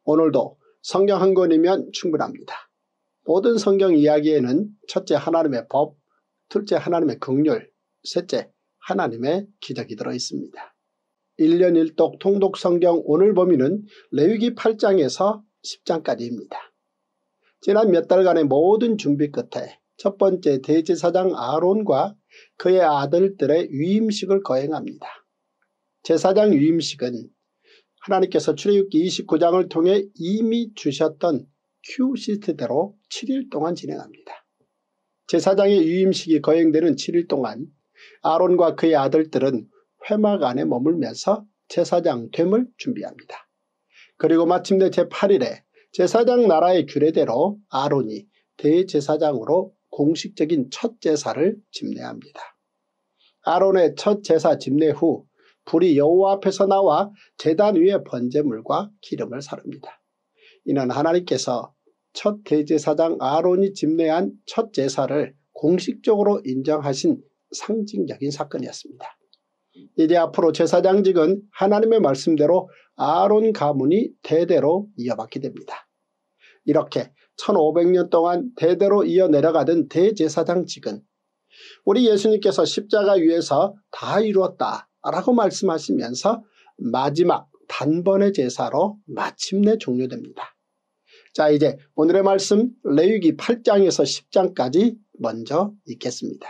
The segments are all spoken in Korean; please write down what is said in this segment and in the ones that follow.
오늘도 성경 한 권이면 충분합니다. 모든 성경 이야기에는 첫째 하나님의 법, 둘째 하나님의 긍휼, 셋째 하나님의 기적이 들어있습니다. 1년 1독 통독 성경 오늘 범위는 레위기 8장에서 10장까지입니다. 지난 몇 달간의 모든 준비 끝에 첫 번째 대제사장 아론과 그의 아들들의 위임식을 거행합니다. 제사장 위임식은 하나님께서 출애굽기 29장을 통해 이미 주셨던 큐 시스템대로 7일 동안 진행합니다. 제사장의 위임식이 거행되는 7일 동안 아론과 그의 아들들은 회막 안에 머물면서 제사장 됨을 준비합니다. 그리고 마침내 제8일에 제사장 나라의 규례대로 아론이 대제사장으로 공식적인 첫 제사를 집례합니다. 아론의 첫 제사 집례 후 불이 여호와 앞에서 나와 제단 위에 번제물과 기름을 사릅니다. 이는 하나님께서 첫 대제사장 아론이 집례한 첫 제사를 공식적으로 인정하신 상징적인 사건이었습니다. 이제 앞으로 제사장직은 하나님의 말씀대로 아론 가문이 대대로 이어받게 됩니다. 이렇게 1500년 동안 대대로 이어 내려가던 대제사장직은 우리 예수님께서 십자가 위에서 다 이루었다라고 말씀하시면서 마지막 단번의 제사로 마침내 종료됩니다. 자, 이제 오늘의 말씀 레위기 8장에서 10장까지 먼저 읽겠습니다.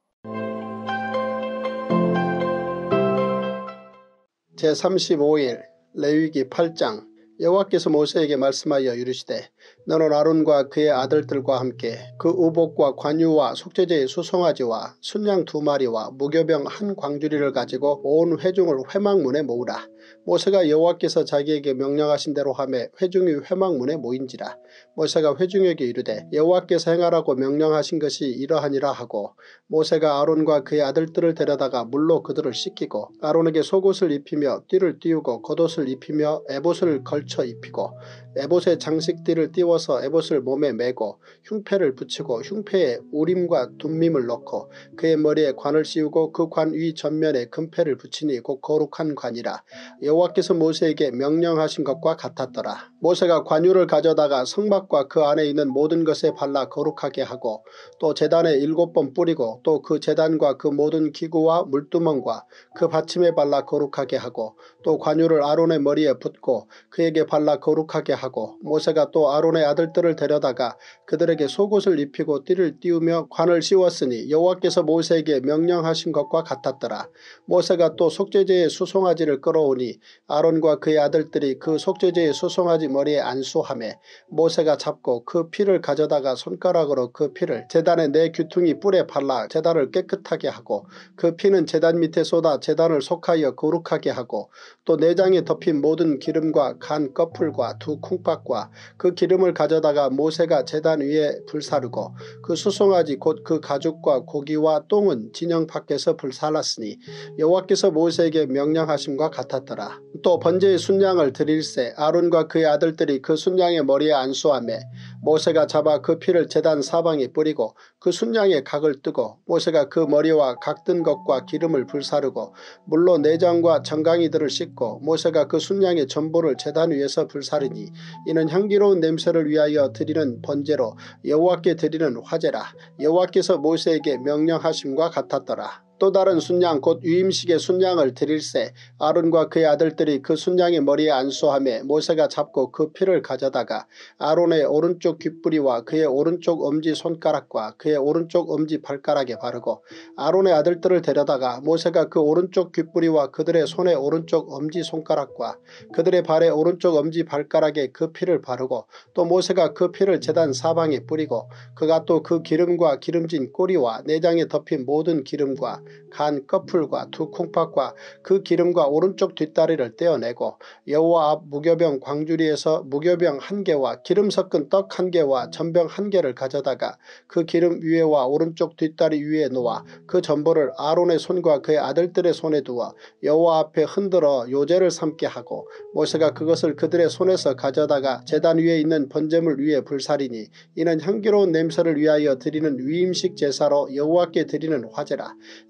제35일 레위기 8장. 여호와께서 모세에게 말씀하여 이르시되 너는 아론과 그의 아들들과 함께 그 의복과 관유와 속죄제의 수송아지와 순양 2마리와 무교병 한 광주리를 가지고 온 회중을 회막문에 모으라. 모세가 여호와께서 자기에게 명령하신 대로 하매 회중이 회막문에 모인지라. 모세가 회중에게 이르되 여호와께서 행하라고 명령하신 것이 이러하니라 하고 모세가 아론과 그의 아들들을 데려다가 물로 그들을 씻기고 아론에게 속옷을 입히며 띠를 띄우고 겉옷을 입히며 에봇을 걸쳐 입히고 에봇의 장식띠를 띄워서 에봇을 몸에 메고 흉패를 붙이고 흉패에 우림과 둠밈을 넣고 그의 머리에 관을 씌우고 그 관 위 전면에 금패를 붙이니 곧 거룩한 관이라. 여호와께서 모세에게 명령하신 것과 같았더라. 모세가 관유를 가져다가 성막과 그 안에 있는 모든 것에 발라 거룩하게 하고 또 제단에 7번 뿌리고 또 그 제단과 그 모든 기구와 물두멍과 그 받침에 발라 거룩하게 하고 또 관유를 아론의 머리에 붓고 그에게 발라 거룩하게 하고 모세가 또 아론의 아들들을 데려다가 그들에게 속옷을 입히고 띠를 띄우며 관을 씌웠으니 여호와께서 모세에게 명령하신 것과 같았더라. 모세가 또 속죄제의 수송아지를 끌어오니 아론과 그의 아들들이 그 속죄제의 수송아지 머리에 안수하매 모세가 잡고 그 피를 가져다가 손가락으로 그 피를 제단의 4귀퉁이 뿔에 발라 제단을 깨끗하게 하고 그 피는 제단 밑에 쏟아 제단을 속하여 거룩하게 하고 또 내장에 덮인 모든 기름과 간 꺼풀과 2 콩팥과 그 기름을 가져다가 모세가 제단 위에 불사르고 그 수송아지 곧 그 가죽과 고기와 똥은 진영 밖에서 불살랐으니 여호와께서 모세에게 명령하심과 같았더라. 또 번제의 순양을 드릴새 아론과 그의 아들들이 그 순양의 머리에 안수하매 모세가 잡아 그 피를 제단 사방에 뿌리고 그 순양의 각을 뜨고 모세가 그 머리와 각 뜬 것과 기름을 불사르고 물로 내장과 정강이들을 씻고 모세가 그 순양의 전부를 제단 위에서 불사르니 이는 향기로운 냄새를 위하여 드리는 번제로 여호와께 드리는 화제라. 여호와께서 모세에게 명령하심과 같았더라. 또 다른 순양 곧 위임식의 순양을 드릴새 아론과 그의 아들들이 그 순양의 머리에 안수하며 모세가 잡고 그 피를 가져다가 아론의 오른쪽 귓뿌리와 그의 오른쪽 엄지손가락과 그의 오른쪽 엄지발가락에 바르고 아론의 아들들을 데려다가 모세가 그 오른쪽 귓뿌리와 그들의 손의 오른쪽 엄지손가락과 그들의 발의 오른쪽 엄지발가락에 그 피를 바르고 또 모세가 그 피를 제단 사방에 뿌리고 그가 또 그 기름과 기름진 꼬리와 내장에 덮인 모든 기름과 간 꺼풀과 2 콩팥과 그 기름과 오른쪽 뒷다리를 떼어내고 여호와 앞 무교병 광주리에서 무교병 1개와 기름 섞은 떡 1개와 전병 1개를 가져다가 그 기름 위에와 오른쪽 뒷다리 위에 놓아 그 전보를 아론의 손과 그의 아들들의 손에 두어 여호와 앞에 흔들어 요제를 삼게 하고 모세가 그것을 그들의 손에서 가져다가 제단 위에 있는 번제물 위에 불사리니 이는 향기로운 냄새를 위하여 드리는 위임식 제사로 여호와께 드리는 화제라.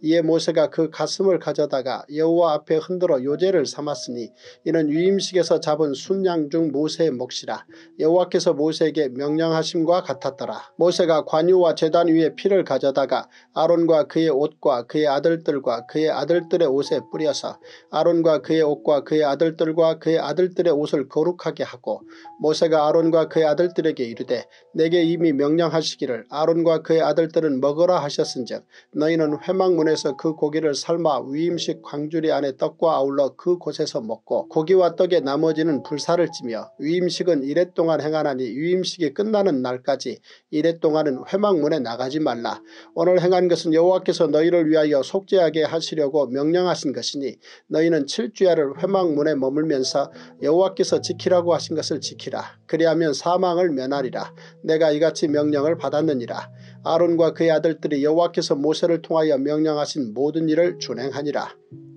이에 모세가 그 가슴을 가져다가 여호와 앞에 흔들어 요제를 삼았으니 이는 위임식에서 잡은 순양 중 모세의 몫이라. 여호와께서 모세에게 명령하심과 같았더라. 모세가 관유와 제단 위에 피를 가져다가 아론과 그의 옷과 그의 아들들과 그의 아들들의 옷에 뿌려서 아론과 그의 옷과 그의 아들들과 그의 아들들의 옷을 거룩하게 하고 모세가 아론과 그의 아들들에게 이르되 내게 이미 명령하시기를 아론과 그의 아들들은 먹으라 하셨은즉 너희는 회막문에서 그 고기를 삶아 위임식 광주리 안에 떡과 아울러 그 곳에서 먹고 고기와 떡의 나머지는 불사를 찌며 위임식은 이레 동안 행하나니 위임식이 끝나는 날까지 이레 동안은 회막문에 나가지 말라. 오늘 행한 것은 여호와께서 너희를 위하여 속죄하게 하시려고 명령하신 것이니 너희는 7주야를 회막문에 머물면서 여호와께서 지키라고 하신 것을 지키라. 그리하면 사망을 면하리라. 내가 이같이 명령을 받았느니라. 아론과 그의 아들들이 여호와께서 모세를 통하여 명령하신 모든 일을 준행하니라.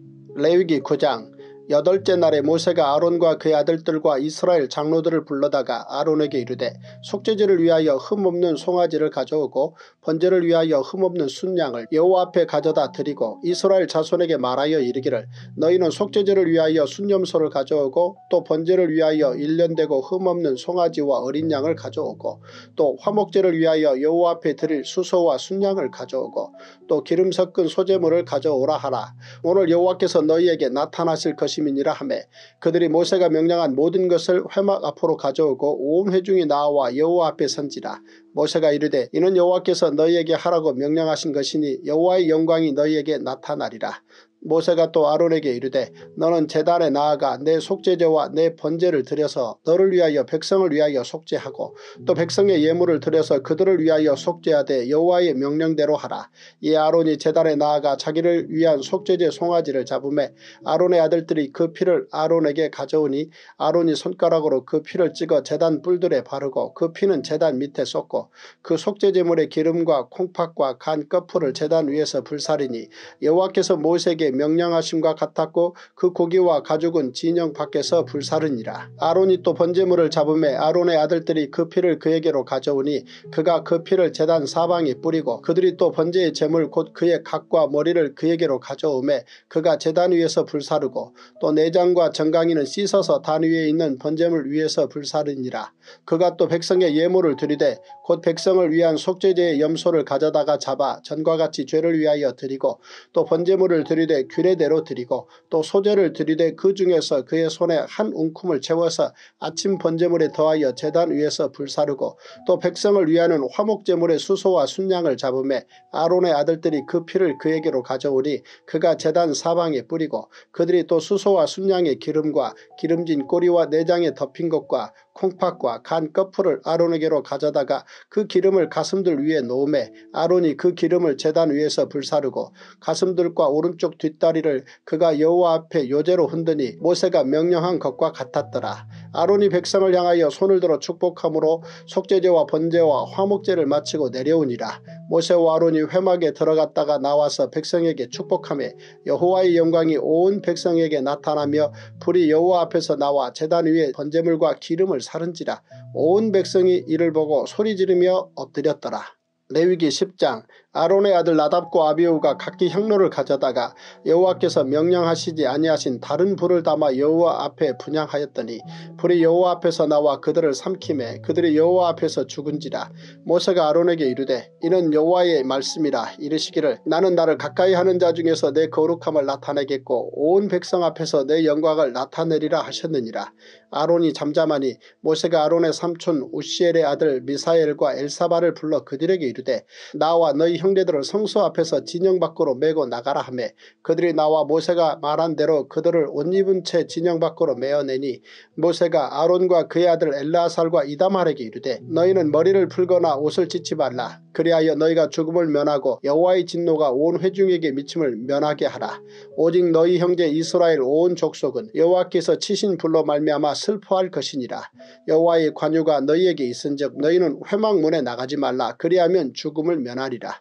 레위기 9장. 8째 날에 모세가 아론과 그의 아들들과 이스라엘 장로들을 불러다가 아론에게 이르되 속죄제를 위하여 흠없는 송아지를 가져오고 번제를 위하여 흠없는 순양을 여호와 앞에 가져다 드리고 이스라엘 자손에게 말하여 이르기를 너희는 속죄제를 위하여 순염소를 가져오고 또 번제를 위하여 1년되고 흠없는 송아지와 어린 양을 가져오고 또 화목제를 위하여 여호와 앞에 드릴 수소와 순양을 가져오고 또 기름 섞은 소제물을 가져오라 하라. 오늘 여호와께서 너희에게 나타나실 것임이니라 하매 그들이 모세가 명령한 모든 것을 회막 앞으로 가져오고 온 회중이 나와 여호와 앞에 선지라. 모세가 이르되 이는 여호와께서 너희에게 하라고 명령하신 것이니 여호와의 영광이 너희에게 나타나리라. 모세가 또 아론에게 이르되 너는 제단에 나아가 내 속죄제와 내 번제를 드려서 너를 위하여 백성을 위하여 속죄하고 또 백성의 예물을 드려서 그들을 위하여 속죄하되 여호와의 명령대로 하라. 이에 아론이 제단에 나아가 자기를 위한 속죄제 송아지를 잡으매 아론의 아들들이 그 피를 아론에게 가져오니 아론이 손가락으로 그 피를 찍어 제단 뿔들에 바르고 그 피는 제단 밑에 쏟고 그 속죄제물의 기름과 콩팥과 간 거풀을 제단 위에서 불사리니 여호와께서 모세에게 명령하심과 같았고 그 고기와 가죽은 진영 밖에서 불사르니라. 아론이 또 번제물을 잡음에 아론의 아들들이 그 피를 그에게로 가져오니 그가 그 피를 제단 사방에 뿌리고 그들이 또 번제의 제물 곧 그의 각과 머리를 그에게로 가져오매 그가 제단 위에서 불사르고 또 내장과 정강이는 씻어서 단 위에 있는 번제물 위에서 불사르니라. 그가 또 백성의 예물을 드리되 곧 백성을 위한 속죄제의 염소를 가져다가 잡아 전과 같이 죄를 위하여 드리고 또 번제물을 드리되 규례대로 드리고 또 소제를 드리되 그 중에서 그의 손에 한 웅큼을 채워서 아침 번제물에 더하여 제단 위에서 불사르고 또 백성을 위하는 화목제물의 수소와 순양을 잡음에 아론의 아들들이 그 피를 그에게로 가져오니 그가 제단 사방에 뿌리고 그들이 또 수소와 순양의 기름과 기름진 꼬리와 내장에 덮인 것과 콩팥과 간 거풀을 아론에게로 가져다가 그 기름을 가슴들 위에 놓으매 아론이 그 기름을 제단 위에서 불사르고 가슴들과 오른쪽 뒷다리를 그가 여호와 앞에 요제로 흔드니 모세가 명령한 것과 같았더라. 아론이 백성을 향하여 손을 들어 축복함으로 속죄제와 번제와 화목제를 마치고 내려오니라. 모세와 아론이 회막에 들어갔다가 나와서 백성에게 축복하며 여호와의 영광이 온 백성에게 나타나며 불이 여호와 앞에서 나와 제단 위에 번제물과 기름을 사른지라. 온 백성이 이를 보고 소리지르며 엎드렸더라. 레위기 10장. 아론의 아들 나답과 아비후가 각기 향로를 가져다가 여호와께서 명령하시지 아니하신 다른 불을 담아 여호와 앞에 분향하였더니 불이 여호와 앞에서 나와 그들을 삼키매 그들이 여호와 앞에서 죽은지라. 모세가 아론에게 이르되 이는 여호와의 말씀이라. 이르시기를 나는 나를 가까이 하는 자 중에서 내 거룩함을 나타내겠고 온 백성 앞에서 내 영광을 나타내리라 하셨느니라. 아론이 잠잠하니 모세가 아론의 삼촌 우시엘의 아들 미사엘과 엘사바를 불러 그들에게 이르되 나와 너희 형제들을 성소 앞에서 진영 밖으로 메고 나가라 하며 그들이 나와 모세가 말한 대로 그들을 옷 입은 채 진영 밖으로 메어내니 모세가 아론과 그의 아들 엘르아살과 이다말에게 이르되 너희는 머리를 풀거나 옷을 찢지 말라. 그리하여 너희가 죽음을 면하고 여호와의 진노가 온 회중에게 미침을 면하게 하라. 오직 너희 형제 이스라엘 온 족속은 여호와께서 치신 불로 말미암아 슬퍼할 것이니라. 여호와의 관유가 너희에게 있은즉 너희는 회막문에 나가지 말라. 그리하면 죽음을 면하리라.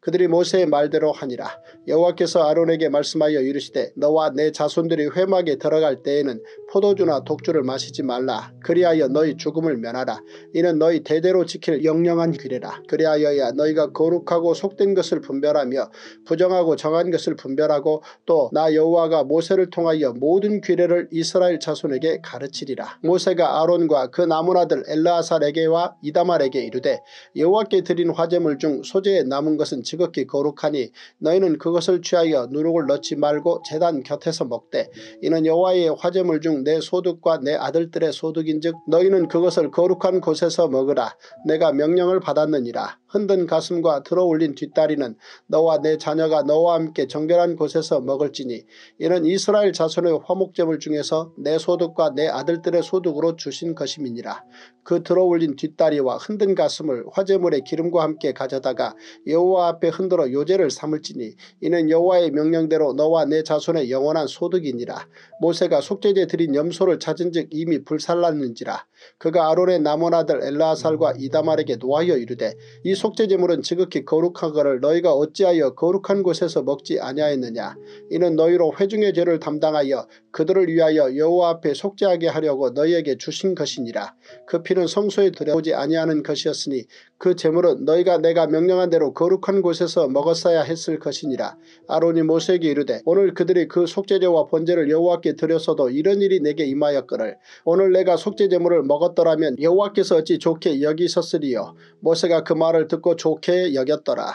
그들이 모세의 말대로 하니라. 여호와께서 아론에게 말씀하여 이르시되 너와 내 자손들이 회막에 들어갈 때에는 포도주나 독주를 마시지 말라. 그리하여 너희 죽음을 면하라. 이는 너희 대대로 지킬 영영한 규례라. 그리하여야 너희가 거룩하고 속된 것을 분별하며 부정하고 정한 것을 분별하고 또 나 여호와가 모세를 통하여 모든 규례를 이스라엘 자손에게 가르치리라. 모세가 아론과 그 남은 아들 엘르아살에게와 이다말에게 이르되 여호와께 드린 화제물 중 소재에 남은 것은 지극히 거룩하니 너희는 그것을 취하여 누룩을 넣지 말고 제단 곁에서 먹되 이는 여호와의 화제물 중 내 소득과 내 아들들의 소득인즉 너희는 그것을 거룩한 곳에서 먹으라. 내가 명령을 받았느니라. 흔든 가슴과 들어올린 뒷다리는 너와 내 자녀가 너와 함께 정결한 곳에서 먹을지니 이는 이스라엘 자손의 화목제물 중에서 내 소득과 내 아들들의 소득으로 주신 것임이니라. 그 들어올린 뒷다리와 흔든 가슴을 화제물의 기름과 함께 가져다가 여호와 앞에 흔들어 요제를 삼을지니 이는 여호와의 명령대로 너와 내 자손의 영원한 소득이니라. 모세가 속죄제 드린 염소를 찾은즉 이미 불살랐는지라. 그가 아론의 남은 아들 엘르아살과 이다말에게 노하여 이르되 이 속죄제물은 지극히 거룩하거를 너희가 어찌하여 거룩한 곳에서 먹지 아니하였느냐. 이는 너희로 회중의 죄를 담당하여 그들을 위하여 여호와 앞에 속죄하게 하려고 너희에게 주신 것이니라. 그 피는 성소에 들여오지 아니하는 것이었으니 그 제물은 너희가 내가 명령한 대로 거룩한 곳에서 먹었어야 했을 것이니라. 아론이 모세에게 이르되 오늘 그들이 그 속죄제와 번제를 여호와께 드렸어도 이런 일이 내게 임하였거늘 오늘 내가 속죄제물을 먹었더라면 여호와께서 어찌 좋게 여기셨으리요. 모세가 그 말을 듣고 좋게 여겼더라.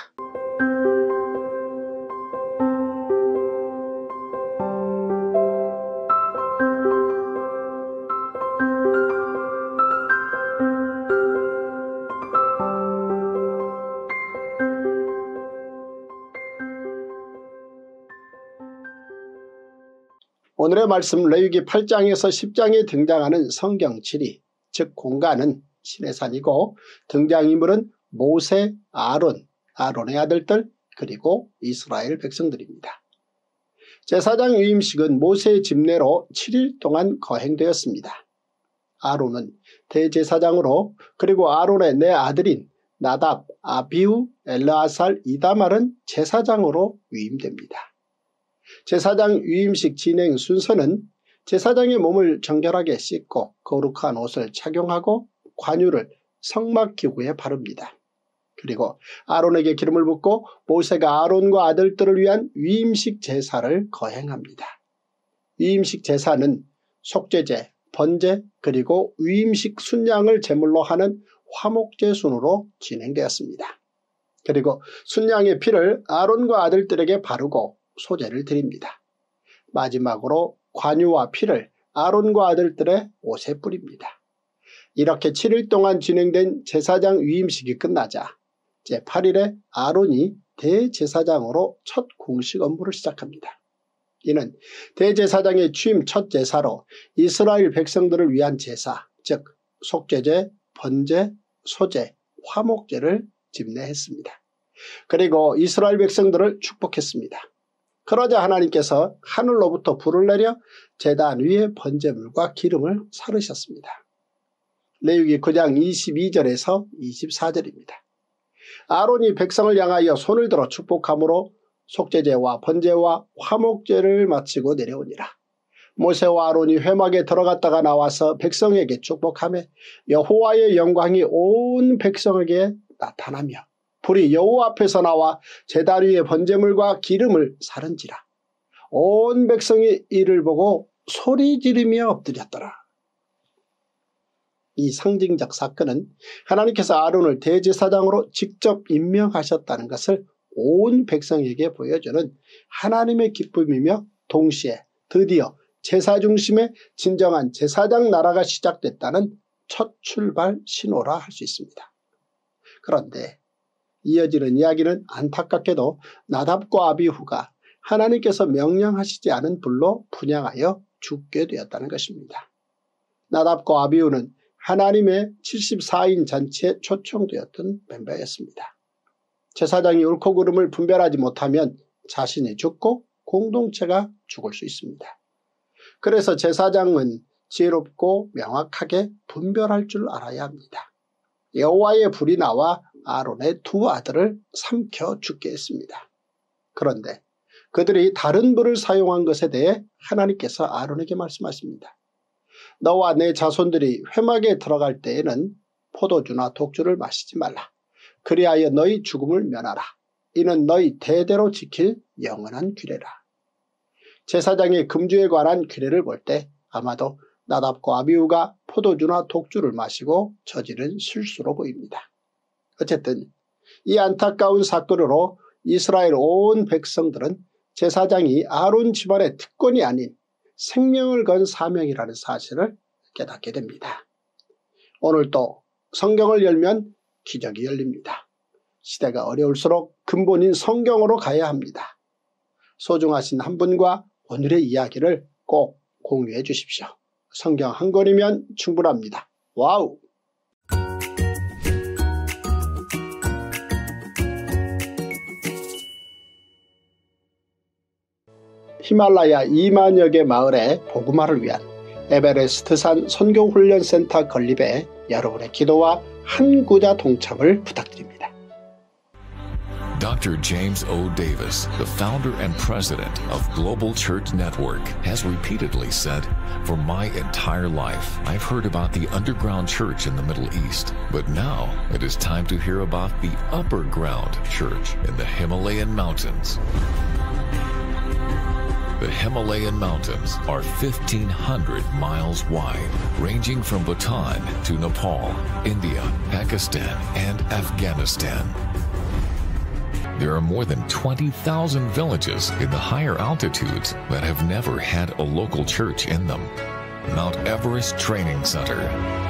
오늘의 말씀 레위기 8장에서 10장에 등장하는 성경 지리, 즉 공간은 시내산이고 등장인물은 모세, 아론, 아론의 아들들 그리고 이스라엘 백성들입니다. 제사장 위임식은 모세의 집례로 7일 동안 거행되었습니다. 아론은 대제사장으로 그리고 아론의 네 아들인 나답, 아비후, 엘르아살, 이다말은 제사장으로 위임됩니다. 제사장 위임식 진행 순서는 제사장의 몸을 정결하게 씻고 거룩한 옷을 착용하고 관유를 성막기구에 바릅니다. 그리고 아론에게 기름을 붓고 모세가 아론과 아들들을 위한 위임식 제사를 거행합니다. 위임식 제사는 속죄제, 번제 그리고 위임식 순양을 제물로 하는 화목제 순으로 진행되었습니다. 그리고 순양의 피를 아론과 아들들에게 바르고 소제를 드립니다. 마지막으로 관유와 피를 아론과 아들들의 옷에 뿌립니다. 이렇게 7일 동안 진행된 제사장 위임식이 끝나자 제8일에 아론이 대제사장으로 첫 공식 업무를 시작합니다. 이는 대제사장의 취임 첫 제사로 이스라엘 백성들을 위한 제사, 즉 속죄제, 번제, 소제, 화목제를 집례했습니다. 그리고 이스라엘 백성들을 축복했습니다. 그러자 하나님께서 하늘로부터 불을 내려 제단 위에 번제물과 기름을 사르셨습니다. 레위기 9장 22절에서 24절입니다. 아론이 백성을 향하여 손을 들어 축복함으로 속죄제와 번제와 화목제를 마치고 내려오니라. 모세와 아론이 회막에 들어갔다가 나와서 백성에게 축복하며 여호와의 영광이 온 백성에게 나타나며 불이 여호와 앞에서 나와 제단 위에 번제물과 기름을 사른지라. 온 백성이 이를 보고 소리 지르며 엎드렸더라. 이 상징적 사건은 하나님께서 아론을 대제사장으로 직접 임명하셨다는 것을 온 백성에게 보여주는 하나님의 기쁨이며 동시에 드디어 제사 중심의 진정한 제사장 나라가 시작됐다는 첫 출발 신호라 할 수 있습니다. 그런데 이어지는 이야기는 안타깝게도 나답과 아비후가 하나님께서 명령하시지 않은 불로 분향하여 죽게 되었다는 것입니다. 나답과 아비후는 하나님의 74인 잔치에 초청되었던 멤버였습니다. 제사장이 옳고 그름을 분별하지 못하면 자신이 죽고 공동체가 죽을 수 있습니다. 그래서 제사장은 지혜롭고 명확하게 분별할 줄 알아야 합니다. 여호와의 불이 나와 아론의 두 아들을 삼켜 죽게 했습니다. 그런데 그들이 다른 불을 사용한 것에 대해 하나님께서 아론에게 말씀하십니다. 너와 내 자손들이 회막에 들어갈 때에는 포도주나 독주를 마시지 말라. 그리하여 너희 죽음을 면하라. 이는 너희 대대로 지킬 영원한 규례라. 제사장의 금주에 관한 규례를 볼 때 아마도 나답과 아비후가 포도주나 독주를 마시고 저지른 실수로 보입니다. 어쨌든 이 안타까운 사건으로 이스라엘 온 백성들은 제사장이 아론 집안의 특권이 아닌 생명을 건 사명이라는 사실을 깨닫게 됩니다. 오늘 또 성경을 열면 기적이 열립니다. 시대가 어려울수록 근본인 성경으로 가야 합니다. 소중하신 한 분과 오늘의 이야기를 꼭 공유해 주십시오. 성경 한 권이면 충분합니다. 와우! 히말라야 2만여 개 마을의 복음화를 위한 에베레스트산 선교훈련센터 건립에 여러분의 기도와 한구자 동참을 부탁드립니다. Dr. James O. Davis, the founder and president of Global Church Network, has repeatedly said, "For my entire life, I've heard about the underground church in the Middle East, but now it is time to hear about the upper ground church in the Himalayan mountains." The Himalayan mountains are 1,500 miles wide, ranging from Bhutan to Nepal, India, Pakistan, and Afghanistan. There are more than 20,000 villages in the higher altitudes that have never had a local church in them. Mount Everest Training Center.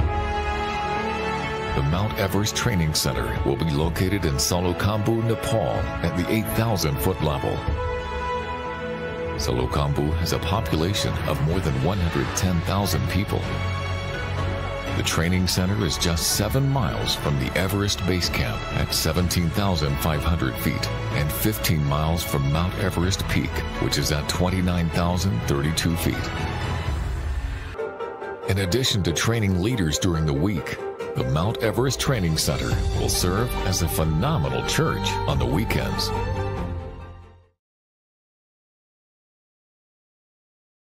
The Mount Everest Training Center will be located in Solukhambhu, Nepal at the 8,000-foot level. Solukhambhu has a population of more than 110,000 people. The training center is just 7 miles from the Everest Base Camp at 17,500 feet and 15 miles from Mount Everest Peak, which is at 29,032 feet. In addition to training leaders during the week, the Mount Everest Training Center will serve as a phenomenal church on the weekends.